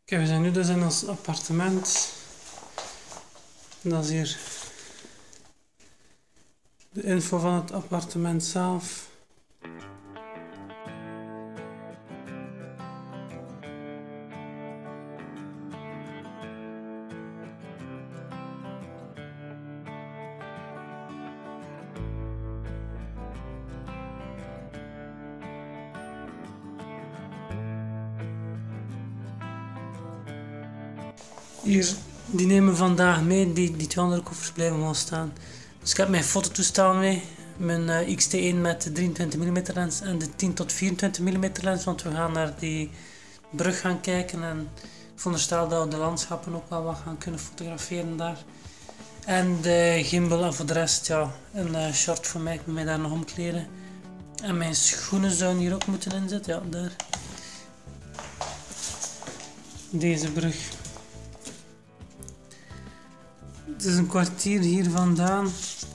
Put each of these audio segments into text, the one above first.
Oké, we zijn nu dus in ons appartement. Dat is hier de info van het appartement zelf. Hier, die nemen we vandaag mee, die 2 andere koffers blijven gewoon staan. Dus ik heb mijn fototoestel mee, mijn X-T1 met de 23 mm lens en de 10 tot 24 mm lens, want we gaan naar die brug gaan kijken en ik veronderstel dat we de landschappen ook wel wat gaan kunnen fotograferen daar. En de gimbal en voor de rest, ja, een short voor mij, ik moet mij daar nog omkleden. En mijn schoenen zouden hier ook moeten inzitten, ja, daar. Deze brug. Het is een kwartier hier vandaan.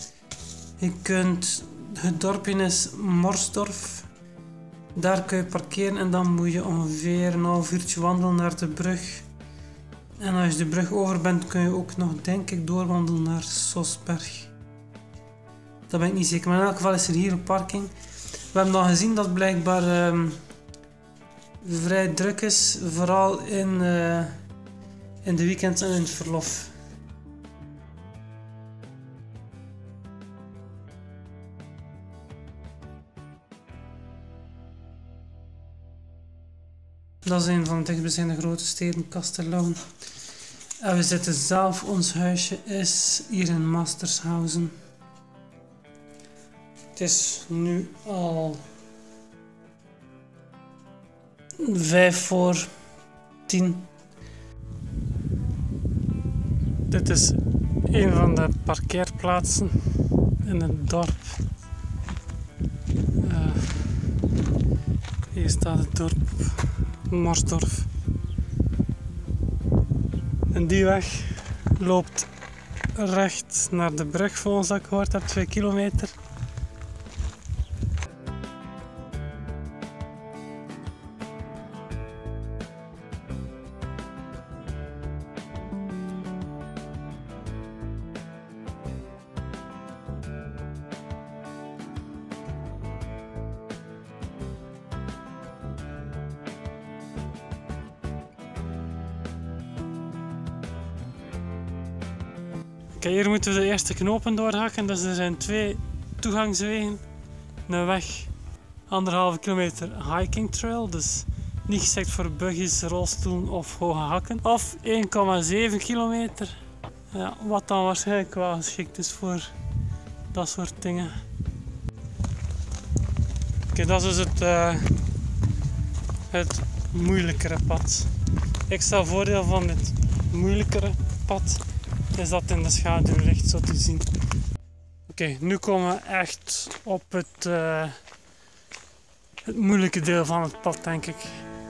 Het dorpje is Morsdorf. Daar kun je parkeren en dan moet je ongeveer een half uurtje wandelen naar de brug. En als je de brug over bent kun je ook nog, denk ik, doorwandelen naar Sosberg. Dat ben ik niet zeker, maar in elk geval is er hier een parking. We hebben al gezien dat het blijkbaar vrij druk is, vooral in de weekends en in het verlof. Dat is een van de dichtstbijzijnde grote steden, Castellón. En we zitten zelf, ons huisje is hier in Mastershausen. Het is nu al 9:55. Dit is een van de parkeerplaatsen in het dorp. Hier staat het dorp Morsdorf. En die weg loopt recht naar de brug, volgens wat ik gehoord heb, 2 kilometer. Kijk, hier moeten we de eerste knopen doorhakken, dus er zijn 2 toegangswegen. Een weg, 1,5 kilometer hiking trail, dus niet geschikt voor buggies, rolstoelen of hoge hakken. Of 1,7 kilometer, ja, wat dan waarschijnlijk wel geschikt is voor dat soort dingen. Oké, dat is dus het moeilijkere pad. Ik stel voordeel van het moeilijkere pad is dat in de schaduw ligt, zo te zien. Oké, nu komen we echt op het moeilijke deel van het pad, denk ik.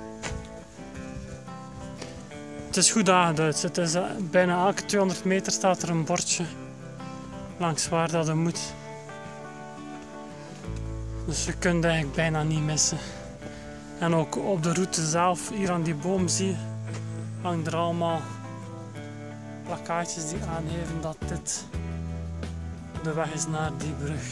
Het is goed aangeduid. Het is, bijna elke 200 meter staat er een bordje langs waar dat je moet. Dus je kunt eigenlijk bijna niet missen. En ook op de route zelf, hier aan die boom zie je, hangt er allemaal plakkaatjes die aangeven dat dit de weg is naar die brug.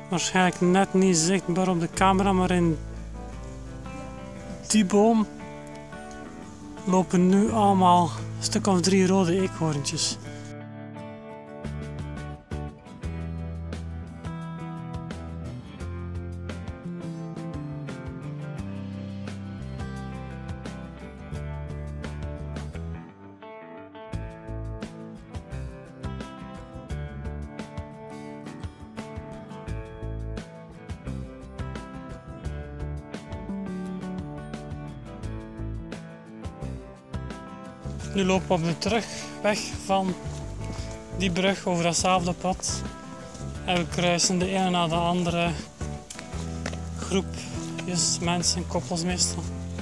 Waarschijnlijk net niet zichtbaar op de camera, maar in die boom lopen nu allemaal een stuk of 3 rode eekhoorntjes. Nu lopen we op de terugweg van die brug over datzelfde pad. En we kruisen de ene na de andere groepjes mensen, koppels meestal.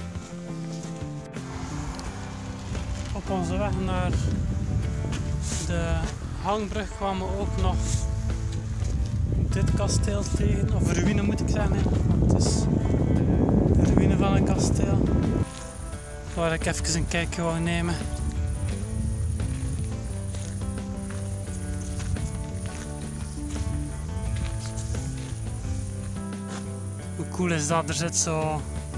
Op onze weg naar de hangbrug kwamen we ook nog dit kasteel tegen, of ruïne moet ik zeggen. Het is de ruïne van een kasteel, waar ik even een kijkje wou nemen. Hoe cool is dat? Er zit zo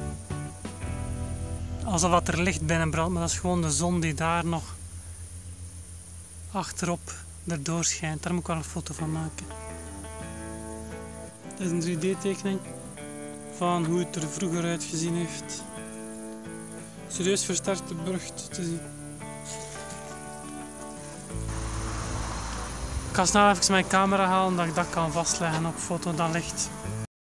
alsof dat er licht binnenbrandt, maar dat is gewoon de zon die daar nog achterop erdoor schijnt. Daar moet ik wel een foto van maken. Dit is een 3D-tekening van hoe het er vroeger uitgezien heeft. Serieus versterkt de brug te zien. Ik ga snel even mijn camera halen dat ik dat kan vastleggen op foto dat licht.